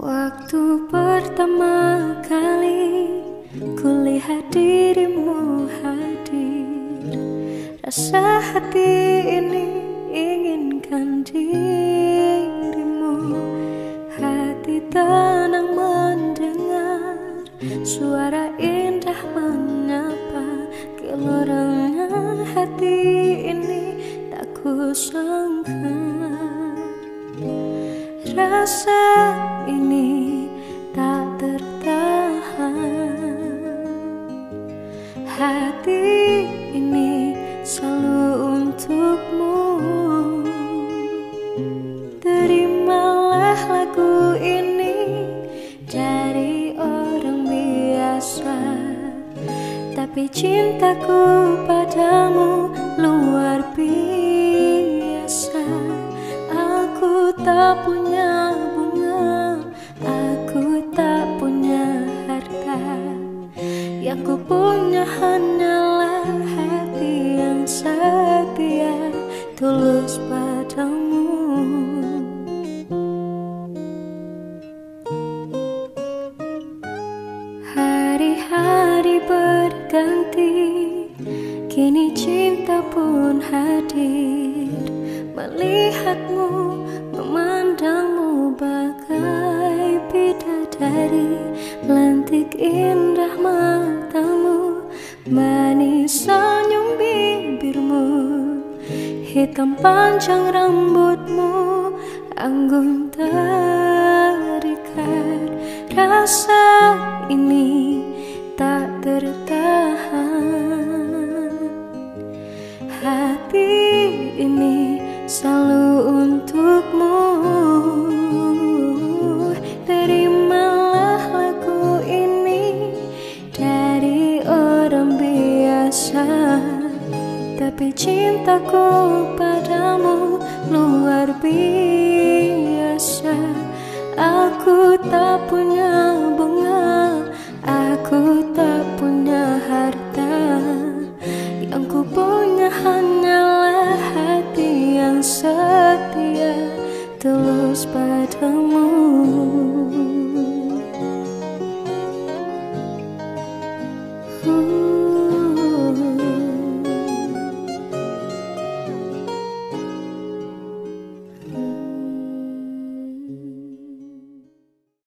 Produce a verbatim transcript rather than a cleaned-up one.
Waktu pertama kali kulihat dirimu hadir, rasa hati ini inginkan dirimu. Hati tenang mendengar suara indah menyapa. Geloranya hati ini tak kusangka. Rasa ini tak tertahan. Hati ini selalu untukmu. Terimalah lagu ini dari orang biasa, tapi cintaku padamu luar biasa. Aku tak punya bunga, aku tak punya harta. Yang ku punya hanyalah hati yang setia, tulus padamu. Hari-hari berganti, kini cinta pun hadir. Melihatmu, memandangmu bagai bidadari. Lentik indah matamu, manis senyum bibirmu, hitam panjang rambutmu, anggun terikat. Rasa ini tak tertahan. Hati ini selalu untukmu. Terimalah lagu ini dari orang biasa, tapi cintaku padamu luar biasa. Aku tak punya bunga, aku tak punya harta. Yang ku punya hanyalah hati yang setia, tulus padamu.